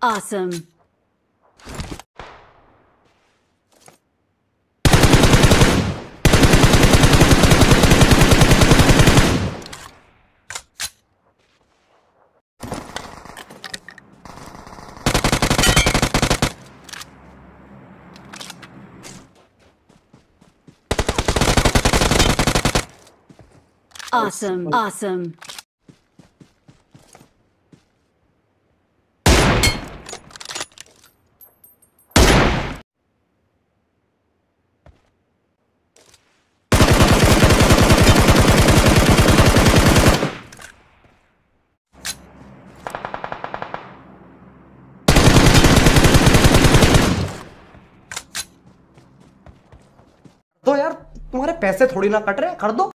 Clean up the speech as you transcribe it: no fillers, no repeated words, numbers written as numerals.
Awesome. Awesome. Awesome. तो यार तुम्हारे पैसे थोड़ी ना कट रहे, कर दो।